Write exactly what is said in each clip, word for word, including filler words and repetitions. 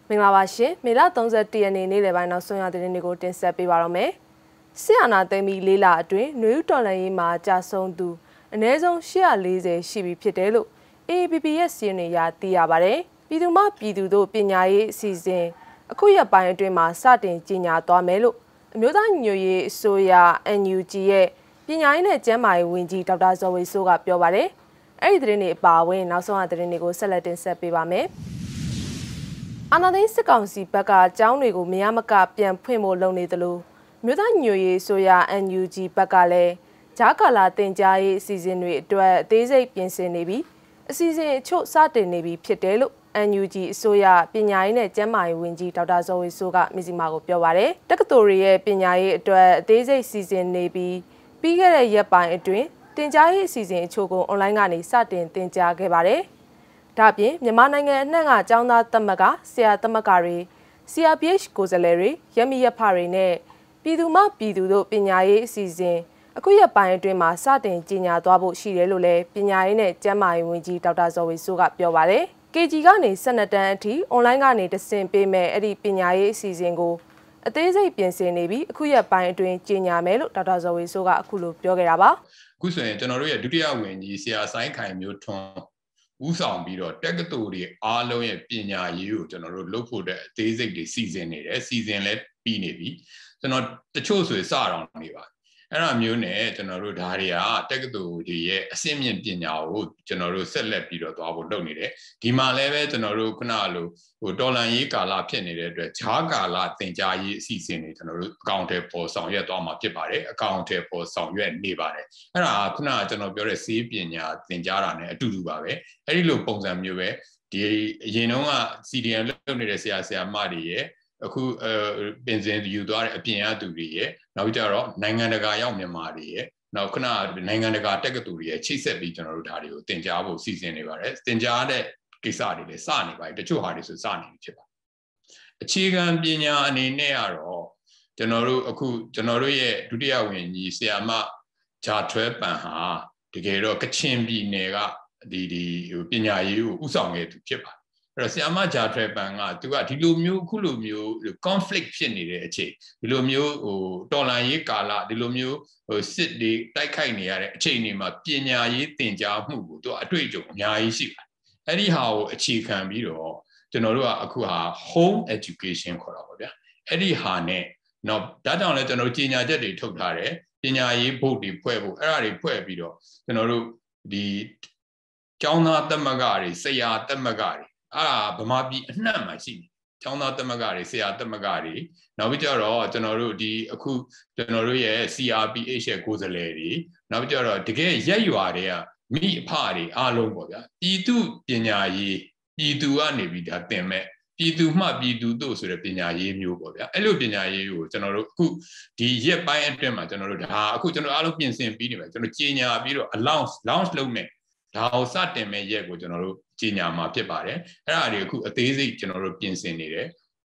မင်္ဂလာပါရှင်မေလသုံးဆယ့်တစ်ရက်နေ့နေ့လယ်ပိုင်းနောက်ဆုံးရသတင်းတွေကိုတင်ဆက်ပေးပါရမယ်။ဆီအာနာသိမ်းပြီးလေးလအတွင်းနွေဦးတော်လှန်ရေးမှာကြာဆုံးသူအနည်းဆုံးရှစ်ရာလေးဆယ်ရှိပြီဖြစ်တယ်လို့ A A P P ရဲ့စီရင်တွေရသိရပါတယ်။ပြည်သူ့မှပြည်သူတို့ပညာရေးအစီအစဉ်အခုရက်ပိုင်းအတွင်းမှာစတင်ကြီးညာသွားမယ်လို့အမျိုးသားညီညွတ်ရေးအစိုးရ N U G ရဲ့ပညာရေးနဲ့ကျန်းမာရေးဝန်ကြီးဒေါက်တာဇော်ဝေစိုးကပြောပါတယ်။အဲ့ဒီသတင်းတွေအပါအဝင်နောက်ဆုံးရသတင်းတွေကိုဆက်လက်တင်ဆက်ပေးပါမယ်။အာဏာသိမ်းစစ်ကောင်စီဘက်ကအကြောင်းတွေကိုမရမကပြန်ဖွင့်ဖို့လုပ်နေသလိုမြို့သားညွေရေးဆိုရ N U G ဘက်ကလည်းဂျာကာလာတင်ကြားရေးအစီအစဉ်တွေအတွက်အသေးစိတ်ပြင်ဆင်နေပြီးအစီအစဉ်အချို့စတင်နေပြီဖြစ်တယ်လို့ N U G အစိုးရပညာရေးနဲ့ကျန်းမာရေးဝန်ကြီးဒေါက်တာဇော်ဝေစိုးကမြစီမာကိုပြောပါတယ်တက္ကသိုလ်ရဲ့ပညာရေးအတွက်အသေးစိတ်စီစဉ်နေပြီးပြီးခဲ့တဲ့ရက်ပိုင်းအတွင်းတင်ကြားရေးအစီအစဉ်အချို့ကိုအွန်လိုင်းကနေစတင်တင်ကြားခဲ့ပါတယ်ဒါပြင်မြန်မာနိုင်ငံအနှံ့ကကျောင်းသားသမဂ္ဂဆရာသမဂ္ဂတွေ C R P H ကိုယ်စားလှယ်တွေရမီရဖတွေနဲ့ပြည်သူ့မှပြည်သူတို့ပညာရေးအစီအစဉ်အခုရက်ပိုင်းအတွင်းမှာစတင်ကြီးညာသွားဖို့ရှိတယ်လို့လည်းပညာရေးနဲ့ကျန်းမာရေးဝန်ကြီးဒေါက်တာဇော်ဝေစိုးကပြောပါတယ်။ K G ကနေဆယ်နှစ်တန်းအထိအွန်လိုင်းကနေတဆင့်ပေးမဲ့အဲ့ဒီပညာရေးအစီအစဉ်ကိုအသေးစိတ်ပြင်ဆင်နေပြီးအခုရက်ပိုင်းအတွင်းကြီးညာမယ်လို့ဒေါက်တာဇော်ဝေစိုးကအခုလိုပြောခဲ့တာပါ။အခုဆိုရင်ကျွန်တော်တို့ရဲ့ဒုတိယဝန်ကြီးဆရာဆိုင်ခိုင်မျိုးထွန်းဦးဆောင်ပြီးတော့တက္ကသိုလ်တွေအားလုံးရဲ့ပညာရေးကိုကျွန်တော်တို့လုပ်ဖို့တဲ့အသေးစိတ်တွေစီစဉ်နေတယ်စီစဉ်လဲပြီးနေပြီကျွန်တော်တချို့ဆိုစအောင်နေပါအဲ့ဒါမျိုးနဲ့ကျွန်တော်တို့ဒါတွေကတက္ကသိုလ်တွေရဲ့အဆင့်မြင့်ပညာကိုကျွန်တော်တို့ဆက်လက်ပြီးတော့သွားဖို့လုပ်နေတယ်ဒီမှာလည်းပဲကျွန်တော်တို့ခုနလိုဟိုတော်လန်ရေးကာလဖြစ်နေတဲ့အတွက်ဂျားကာလသင်ကြားရေးအစီအစဉ်တွေကျွန်တော်တို့အကောင့်ထဲပေါ်ဆောင်ရွက်သွားမှာဖြစ်ပါတယ်အကောင့်ထဲပေါ်ဆောင်ရွက်နေပါတယ်အဲ့ဒါခုနကကျွန်တော်ပြောတဲ့စေပညာသင်ကြားတာ ਨੇ အတူတူပါပဲအဲ့ဒီလိုပုံစံမျိုးပဲဒီအရင်တုန်းက C D M လုပ်နေတဲ့ဆရာဆရာမတွေရဲ့အခုအဲပင်စင်ယူသွားတဲ့အပြင်အသူတွေရဲ့နောက်ကြတော့နိုင်ငံတကာရောက်မြန်မာတွေရဲ့နောက်ခုနနိုင်ငံတကာတက္ကသိုလ်တွေရဲ့ချိတ်ဆက်ပြီးကျွန်တော်တို့ဒါတွေကိုတင်ကြားဖို့စီစဉ်နေပါတယ်တင်ကြားတဲ့ကိစ္စတွေလည်းစနေပါတယ်တချို့ဟာတွေဆိုစနေပြီဖြစ်ပါအခြေခံပညာအနေနဲ့ကတော့ကျွန်တော်တို့အခုကျွန်တော်တို့ရဲ့ဒုတိယဝန်ကြီးဆရာမဂျာထွဲပန်ဟာတကယ်တော့ကချင်ပြည်နယ်ကဒီဒီပညာရေးကိုဥဆောင်ခဲ့သူဖြစ်ပါတယ်အဲ့တော့ဆီယမဂျာထရပန်ကသူကဒီလိုမျိုးအခုလိုမျိုး conflict ဖြစ်နေတဲ့အချိန်ဒီလိုမျိုးဟိုတော်လန်ရေးကာလဒီလိုမျိုးဟိုစစ်တွေတိုက်ခိုက်နေရတဲ့အချိန်တွေမှာပညာရေးသင်ကြားမှုကိုသူအတွေ့အကြုံအများကြီးရှိပါတယ်အဲ့ဒီဟာကိုအခြေခံပြီးတော့ကျွန်တော်တို့ကအခုဟာ home education ခေါ်တာပေါ့ဗျာအဲ့ဒီဟာနဲ့တော့ဒါကြောင့်လည်းကျွန်တော်တို့ကြီးညာချက်တွေထုတ်ထားတယ်ပညာရေးဘုတ်တွေဖွဲ့ဖို့အဲ့ဒါတွေဖွဲ့ပြီးတော့ကျွန်တော်တို့ဒီကျောင်းသားသမဂ္ဂတွေဆရာသမဂ္ဂတွေအာဗမာပြည်အနှံ့မှာရှိတယ်။ကျောင်းသားသမဂ္ဂတွေဆရာသမဂ္ဂတွေနောက်ပြီးကြတော့ကျွန်တော်တို့ဒီအခုကျွန်တော်တို့ရဲ့ C R P H ရဲ့ကိုယ်စားလှယ်တွေနောက်ပြီးကြတော့တကယ်ရက်ရွာတွေကမိအဖတွေအားလုံးပေါ့ဗျာပြည်သူပညာရေးပြည်သူကနေပြီးဒါသင်မဲ့ပြည်သူမှပြည်သူတို့ဆိုတဲ့ပညာရေးမျိုးပေါ့ဗျာအဲ့လိုပညာရေးကိုကျွန်တော်တို့အခုဒီရက်ပိုင်းအတွင်းမှာကျွန်တော်တို့ဒါအခုကျွန်တော်အားလုံးပြင်ဆင်ပြီးနေမယ်ကျွန်တော်ကြီးညာပြီးတော့ launch launch လုပ်မယ်ဒါကိုစတင်မဲ့ရက်ကိုကျွန်တော်တို့ကြီးညာမှာဖြစ်ပါတယ်အဲ့ဒါတွေအခုအသေးစိတ်ကျွန်တော်တို့ပြင်ဆင်နေတယ်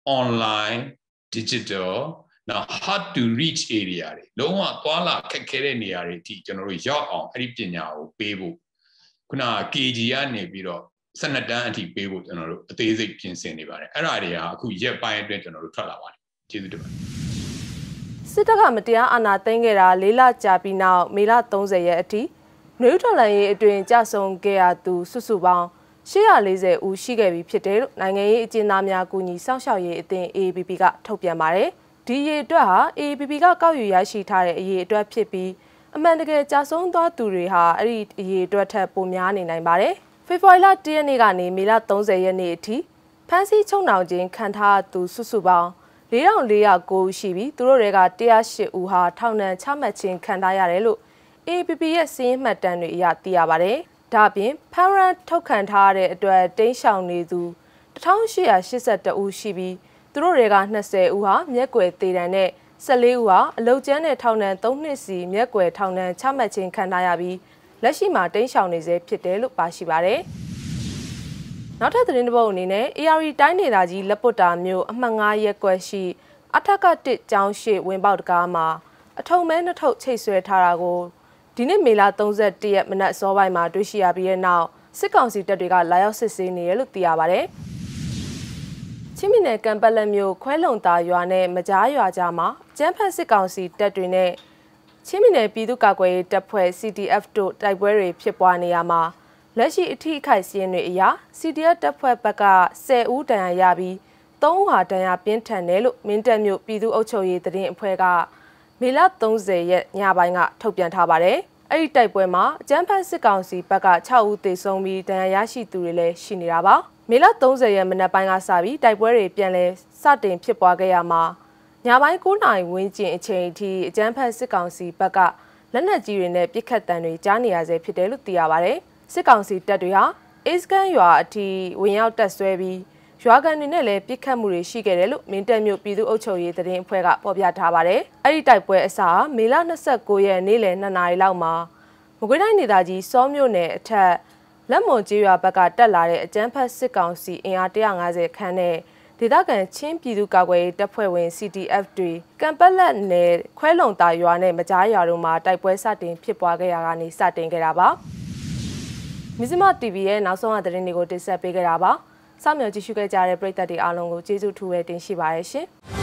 online digital now hard to reach area တွေလုံးဝသွားလာခက်ခဲတဲ့နေရာတွေအထိကျွန်တော်တို့ရောက်အောင်အဲ့ဒီပညာကိုပေးဖို့ခုန K G ကနေပြီးတော့ဆယ်နှစ်တန်းအထိပေးဖို့ကျွန်တော်တို့အသေးစိတ်ပြင်ဆင်နေပါတယ်အဲ့ဒါတွေကအခုရက်ပိုင်းအတွင်းကျွန်တော်တို့ထွက်လာပါတယ်ကျေးဇူးတင်ပါတယ်စစ်တပ်ကမတရားအာဏာသိမ်းခဲ့တာလေးလကြာပြီးနောက်မေလသုံးဆယ်ရက်အထိနွေဦးတော်လှန်ရေးအတွင်းကြဆုံခဲ့ရသူစုစုပေါင်းရှစ်ရာလေးဆယ်ဦးရှိခဲ့ပြီဖြစ်တယ်လို့နိုင်ငံရေးအကျဉ်းသားများကူညီစောင့်ရှောက်ရေးအသင်း A A P P ကထုတ်ပြန်ပါတယ်။ဒီရေအတွက်ဟာ A A P P ကကောက်ယူရရှိထားတဲ့အရေအတွက်ဖြစ်ပြီးအမှန်တကယ်ကြဆုံသွားသူတွေဟာအဲ့ဒီအရေအတွက်ထက်ပိုများနေနိုင်ပါတယ်။ဖေဖော်ဝါရီလတစ်ရက်နေ့ကနေမေလသုံးဆယ်ရက်နေ့အထိဖမ်းဆီးချုပ်နှောင်ခြင်းခံထားသူစုစုပေါင်းလေးထောင်လေးရာကိုဦးရှိပြီးသူတို့တွေကတစ်ရာရှစ်ဦးဟာထောင်ဒဏ်ချမှတ်ခြင်းခံထားရတယ်လို့A A P P ရဲ့စီးရင်မှတ်တမ်းတွေအရသိရပါတယ်။ဒါ့အပြင်ဖမ်းရန်ထုတ်ခံထားတဲ့အတွက်တိမ်းရှောင်နေသူတစ်ထောင်ရှစ်ရာရှစ်ဆယ်တစ်ဦးရှိပြီးသူတို့တွေကနှစ်ဆယ်ဦးဟာမျက်ကွယ်သေးတံနဲ့ဆယ်လေးဦးဟာအလုတ်ကျန်းတဲ့ထောင်ဒဏ်သုံးနှစ်စီမျက်ကွယ်ထောင်ဒဏ်ချမှတ်ခြင်းခံထားရပြီးလက်ရှိမှာတိမ်းရှောင်နေစေဖြစ်တယ်လို့ပါရှိပါတယ်။နောက်ထပ်သတင်းတစ်ပုဒ်အနေနဲ့ A R D တိုင်းဒေသကြီးလက်ပွတ်တာမြို့အမှတ်ငါးရပ်ကွက်ရှိအထက်ကတစ်ကျောင်းရှိဝင်ပေါက်တကားမှာအထုံမဲနှစ်ထုပ်ချိတ်ဆွဲထားတာကိုဒီနေ့မေလသုံးဆယ်တစ်ရက်မနက်စောပိုင်းမှာတွေ့ရှိရပြီးတဲ့နောက်စစ်ကောင်စီတပ်တွေကလာရောက်စစ်ဆေးနေတယ်လို့သိရပါတယ်။ချင်းပြည်နယ်ကံပက်လက်မြို့ခွဲလုံသာရွာနဲ့မကြားရွာကြားမှာကျန်းဖတ်စစ်ကောင်စီတပ်တွေနဲ့ချင်းပြည်နယ်ပြည်သူ့ကာကွယ်ရေးတပ်ဖွဲ့ C T F တို့တိုက်ပွဲတွေဖြစ်ပွားနေရမှာလက်ရှိအထိအခိုက်စီးရင်တွေအရာ C T F တပ်ဖွဲ့ဘက်ကဆယ်ဦးတန်ရာရပြီးသုံးဦးဟာတန်ရာပြင်းထန်တယ်လို့မင်းတပ်မြို့ပြည်သူ့အုပ်ချုပ်ရေးတရင်အဖွဲ့ကမေလသုံးဆယ်ရက်ညပိုင်းကထုတ်ပြန်ထားပါတယ်။အဲ့ဒီတိုက်ပွဲမှာကျန်းဖတ်စစ်ကောင်စီဘက်က၆ဦးသေဆုံးပြီးတန်ရာရရှိသူတွေလည်းရှိနေတာပါ။မေလသုံးဆယ်ရက်မနက်ပိုင်းကစပြီးတိုက်ပွဲတွေပြန်လည်စတင်ဖြစ်ပွားခဲ့ရမှာညပိုင်း၉နာရီဝန်းကျင်အချိန်အထိအကျန်းဖတ်စစ်ကောင်စီဘက်ကလက်နက်ကြီးတွေနဲ့ပစ်ခတ်တံတွေကြားနေရဆဲဖြစ်တယ်လို့သိရပါတယ်။စစ်ကောင်စီတပ်တွေဟာအေးစကန်ရွာအထိဝင်ရောက်တပ်ဆွဲပြီးရွာကန်တွေနဲ့လည်းပစ်ခတ်မှုတွေရှိခဲ့တယ်လို့မင်းတပ်မြို့ပြည်သူ့အုပ်ချုပ်ရေးတရင်အဖွဲ့ကဖော်ပြထားပါတယ်။အဲ့ဒီတိုက်ပွဲအစမေလ၂၉ရက်နေ့လယ်၂နာရီလောက်မှာမကွေးတိုင်းဒေသကြီးစောမြို့နယ်အထက်လက်မွန်ကျေးရွာဘက်ကတက်လာတဲ့အကျန်းဖတ်စစ်ကောင်စီအင်အား၁၅၀ခန်းနဲ့ဒေသခံချင်းပြည်သူ့ကာကွယ်ရေးတပ်ဖွဲ့ဝင် C T F တွေကံပက်လက်နယ်ခွဲလုံသာရွာနဲ့မကြားရွာတို့မှာတိုက်ပွဲစတင်ဖြစ်ပွားခဲ့ရာကနေစတင်ခဲ့တာပါ။ Mizzima T V ရဲ့နောက်ဆုံးသတင်းတွေကိုတင်ဆက်ပေးခဲ့တာပါ။စောင့်မျှော်ကြည့်ရှုခဲ့ကြတဲ့ပရိသတ်တွေအားလုံးကိုကျေးဇူးထူးပဲတင်ရှိပါရရှင်။